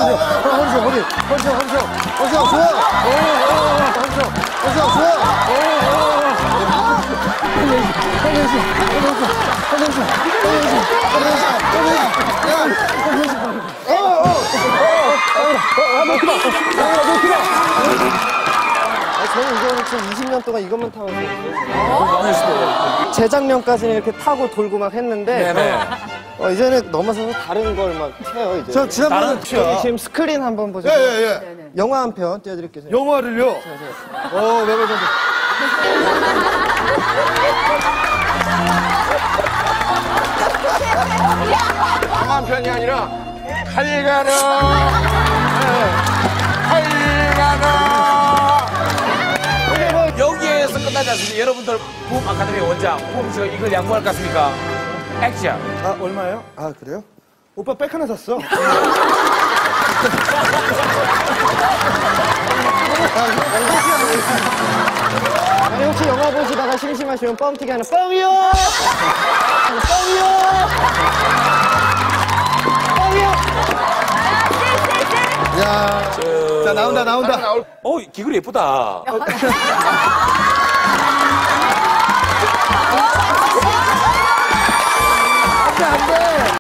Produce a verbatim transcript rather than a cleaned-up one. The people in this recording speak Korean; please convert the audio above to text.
허리쇼, 허리, 허리쇼, 허리쇼, 허리쇼, 좋아. 오, 오, 허리쇼, 허리쇼, 좋아. 오, 오, 허리쇼, 허리쇼, 허리쇼, 허리쇼, 허리쇼, 허리쇼, 어, 어, 어, 너 크다, 너 크다. 저는 이거는 지금 이십 년 동안 이것만 타고 있어요. 재작년까지는 이렇게 타고 돌고 막 했는데 네네. 어, 이제는 넘어서서 다른 걸 막 해요, 이제. 저 지난번에 여기 지금 스크린 한번 보세요. 예, 예, 예. 영화 한 편 띄워드릴게요. 영화를요? 어, 매번 좀. 영화 한 편이 아니라 칼가루 칼가루 여기에서 끝나지 않습니다. 여러분들 붐 아카데미 원장 붐 씨가 이걸 양보할 것 같습니까? 액션. 아, 얼마예요? 아, 그래요? 오빠 백 하나 샀어. 아니, 혹시 영화 보시다가 심심하시면 뻥튀기 하는 뻥이요! 뻥이요! 뻥이요! 야, 저... 자, 나온다, 나온다. 나올... 어, 기글 예쁘다.